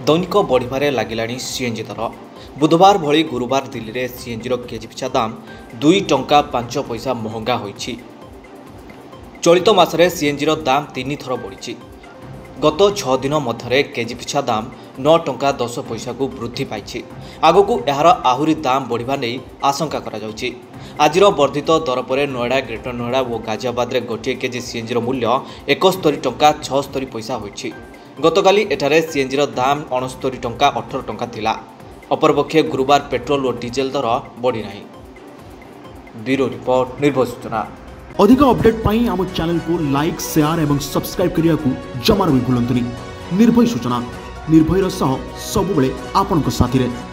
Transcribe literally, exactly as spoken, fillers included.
दैनिक बढ़िबारे लागिलाणी CNG दर। बुधवार भली गुरुवार दिल्ली में सीएनजी केजी पिछा दाम दुई टंका पांच पैसा महंगा होईछि। चलित मासरे सीएनजी दाम तीन थर बढ़ी। गत छह दिन मध्य केजी पिछा दाम नौ टंका दस पैसा को वृद्धि पाई। आगकू यार आहुरी दाम बढ़िबा नहीं आशंका करा जाउछि। आजिर वर्धित दर पर नोएडा, ग्रेटर नोएडा और गाजियाबाद में गोटे केजी सीएनजी मूल्य एकस्तरी टंका छस्तरी पैसा होईछि। गतकाली एठारे सीएनजी दाम अणस्तरी टंका अठर टंका थिला। अपरपक्षे गुरुवार पेट्रोल और डीजेल दर बढ़ी नहीं। ब्यूरो रिपोर्ट, निर्भय सूचना। अधिक अपडेट पाई आम चैनल को लाइक, शेयर एवं सब्सक्राइब करने को जमार भी भूलंतुनी। निर्भय सूचना, निर्भयर सह सबुबले आपनक साथी रे।